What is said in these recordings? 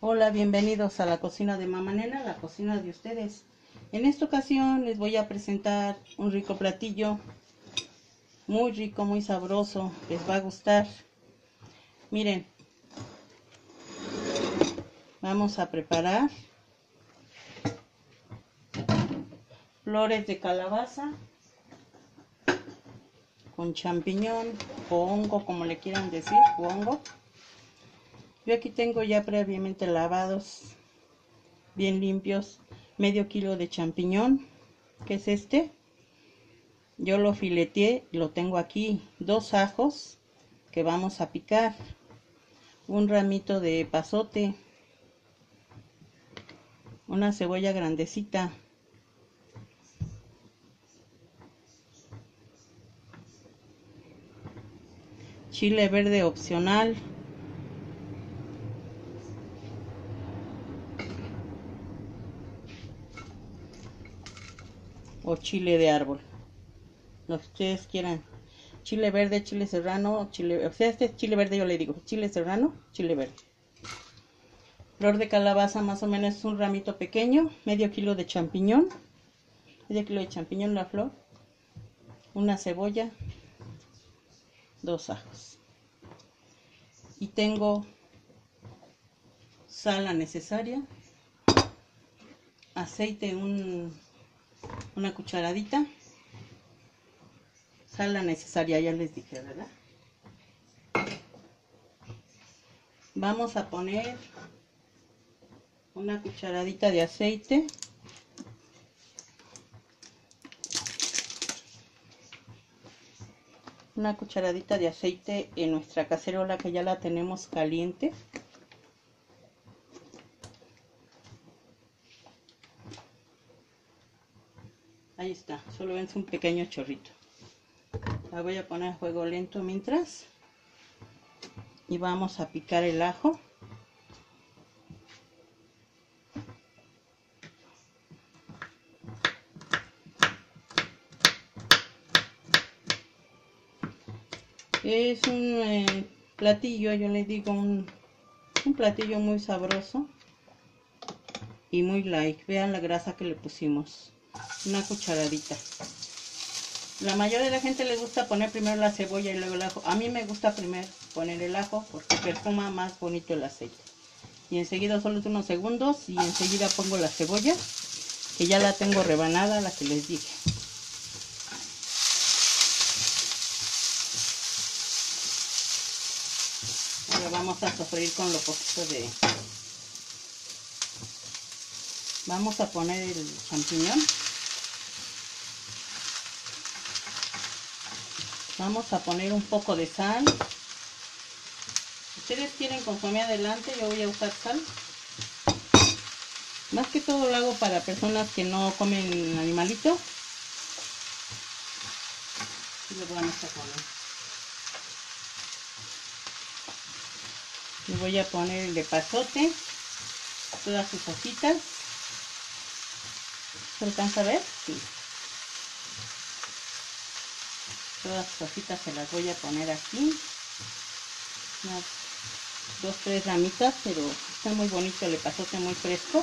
Hola, bienvenidos a la cocina de Mamá Nena, la cocina de ustedes. En esta ocasión les voy a presentar un rico platillo, muy rico, muy sabroso, les va a gustar. Miren, vamos a preparar flores de calabaza con champiñón o hongo, como le quieran decir, o hongo. Yo aquí tengo ya previamente lavados, bien limpios, medio kilo de champiñón, que es este. Yo lo fileteé, lo tengo aquí, 2 ajos que vamos a picar, un ramito de epazote, una cebolla grandecita, chile verde opcional, o chile de árbol, lo que ustedes quieran. Chile verde, chile serrano, o sea, este es chile verde, yo le digo chile serrano, chile verde. Flor de calabaza, más o menos un ramito pequeño, medio kilo de champiñón, la flor, una cebolla, 2 ajos. Y tengo sal la necesaria, aceite una cucharadita, sal la necesaria, ya les dije, ¿verdad? Vamos a poner una cucharadita de aceite, en nuestra cacerola que ya la tenemos caliente. Ahí está, solo ven un pequeño chorrito. La voy a poner a fuego lento mientras. Y vamos a picar el ajo. Es un platillo, yo les digo, un platillo muy sabroso y muy light. Vean la grasa que le pusimos, una cucharadita. La mayoría de la gente le gusta poner primero la cebolla y luego el ajo. A mí me gusta primero poner el ajo porque perfuma más bonito el aceite. Y enseguida, solo unos segundos, y enseguida pongo la cebolla, que ya la tengo rebanada, la que les dije. Ahora vamos a sofreír con lo poquito de... Vamos a poner el champiñón. Vamos a poner un poco de sal. Si ustedes quieren consomé adelante, yo voy a usar sal. Más que todo lo hago para personas que no comen animalito. Y lo vamos a poner. Le voy a poner el epazote, todas sus hojitas. ¿Se alcanza a ver? Sí. Todas sus hojitas se las voy a poner aquí. Unas 2 o 3 ramitas, pero está muy bonito el epazote, muy fresco.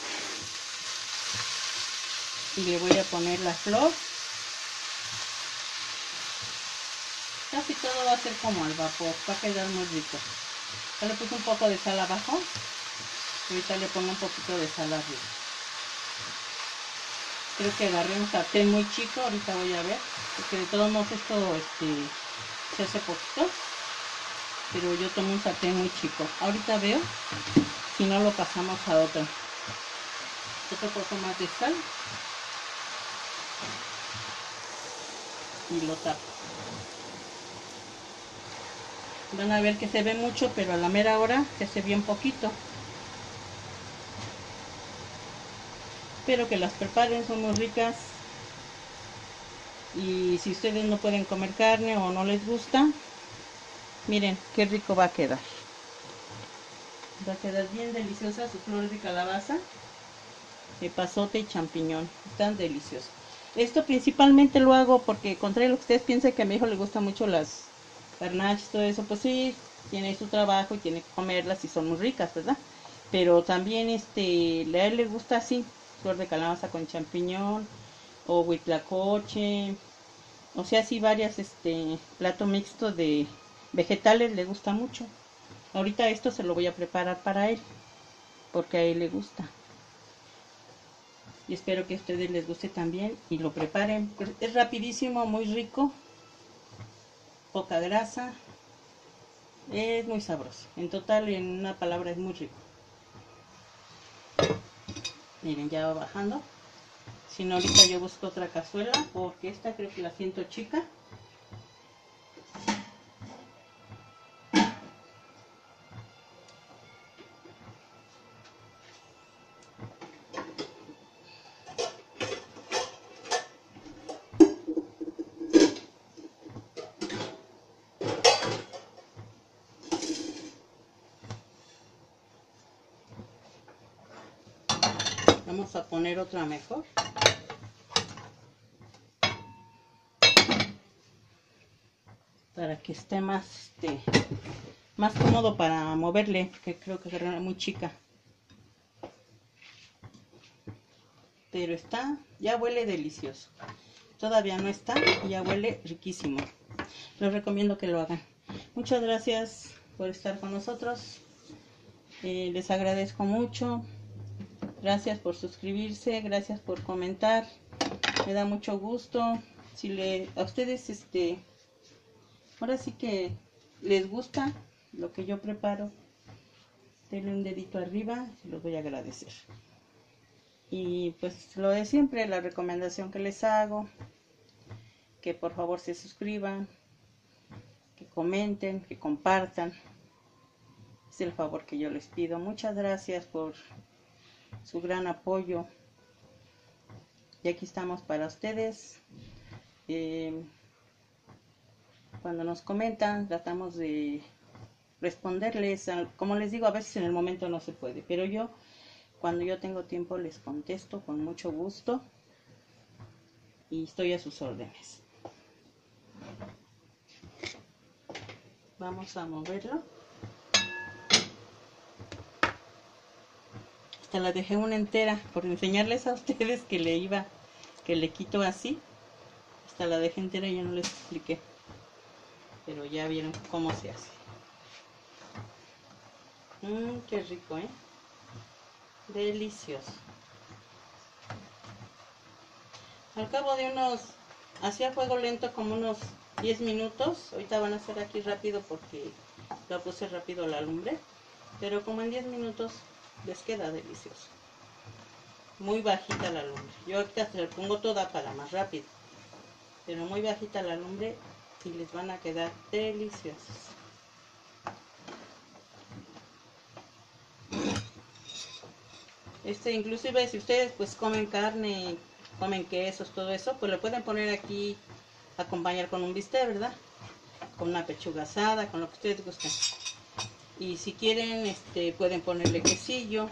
Y le voy a poner la flor. Casi todo va a ser como al vapor, va a quedar muy rico. Ya le puse un poco de sal abajo. Y ahorita le pongo un poquito de sal arriba. Creo que agarré un sartén muy chico, ahorita voy a ver. Porque de todos modos esto se hace poquito. Pero yo tomo un sartén muy chico. Ahorita veo si no lo pasamos a otro. Otro poco más de sal. Y lo tapo. Van a ver que se ve mucho, pero a la mera hora se hace bien poquito. Espero que las preparen, son muy ricas. Y si ustedes no pueden comer carne o no les gusta, miren qué rico va a quedar. Va a quedar bien deliciosa sus flores de calabaza, epazote y champiñón. Están deliciosos. Esto principalmente lo hago porque, contrario a lo que ustedes piensan, que a mi hijo le gustan mucho las garnachas, todo eso, pues sí, tiene su trabajo y tiene que comerlas y son muy ricas, ¿verdad? Pero también a él le gusta así, flor de calabaza con champiñón o huitlacoche, o sea, así varias, plato mixto de vegetales le gusta mucho. Ahorita esto se lo voy a preparar para él, porque a él le gusta. Y espero que a ustedes les guste también y lo preparen. Pues es rapidísimo, muy rico, poca grasa, es muy sabroso. En total, en una palabra, es muy rico. Miren, ya va bajando. Si no, ahorita yo busco otra cazuela, porque esta creo que la siento chica. Vamos a poner otra mejor. Para que esté más, más cómodo para moverle, porque creo que era muy chica. Pero está, ya huele delicioso. Todavía no está y ya huele riquísimo. Les recomiendo que lo hagan. Muchas gracias por estar con nosotros. Les agradezco mucho. Gracias por suscribirse, gracias por comentar. Me da mucho gusto. Si a ustedes, ahora sí que les gusta lo que yo preparo, denle un dedito arriba, se los voy a agradecer. Y pues lo de siempre, la recomendación que les hago, que por favor se suscriban, que comenten, que compartan. Es el favor que yo les pido. Muchas gracias por su gran apoyo. Y aquí estamos para ustedes. Cuando nos comentan, tratamos de responderles. Como les digo, a veces en el momento no se puede, pero cuando yo tengo tiempo, les contesto con mucho gusto y estoy a sus órdenes. Vamos a moverlo. Hasta la dejé una entera por enseñarles a ustedes que le quito así. Hasta la dejé entera y ya no les expliqué. Pero ya vieron cómo se hace. Qué rico, ¿eh? Delicioso. Al cabo de hacía fuego lento como unos 10 minutos. Ahorita van a hacer aquí rápido porque la puse rápido a la lumbre. Pero como en 10 minutos les queda delicioso. Muy bajita la lumbre. Yo ahorita se la pongo toda para más rápido. Pero muy bajita la lumbre y les van a quedar deliciosos. Inclusive si ustedes pues comen carne, comen quesos, todo eso, pues lo pueden poner aquí, acompañar con un bistec, ¿verdad? Con una pechuga asada, con lo que ustedes gusten. Y si quieren, pueden ponerle quesillo.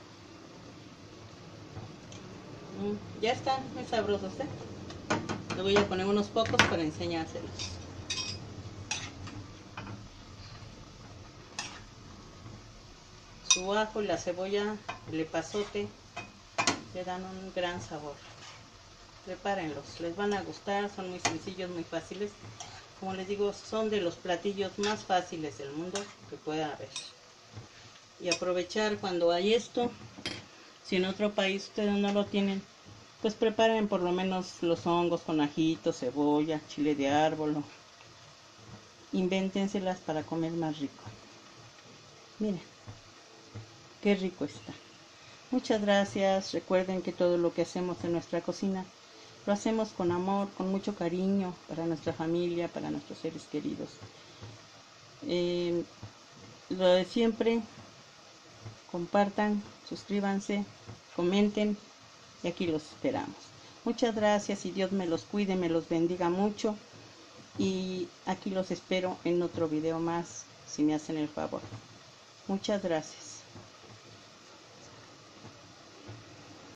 Ya están muy sabrosos, ¿eh? Le voy a poner unos pocos para enseñárselos. Su ajo y la cebolla, el epazote, le dan un gran sabor. Prepárenlos, les van a gustar, son muy sencillos, muy fáciles. Como les digo, son de los platillos más fáciles del mundo que pueda haber. Y aprovechar cuando hay esto, si en otro país ustedes no lo tienen, pues preparen por lo menos los hongos con ajito, cebolla, chile de árbol. Invéntenselas para comer más rico. Miren, qué rico está. Muchas gracias. Recuerden que todo lo que hacemos en nuestra cocina lo hacemos con amor, con mucho cariño para nuestra familia, para nuestros seres queridos. Lo de siempre, compartan, suscríbanse, comenten y aquí los esperamos. Muchas gracias y Dios me los cuide, me los bendiga mucho. Y aquí los espero en otro video más, si me hacen el favor. Muchas gracias.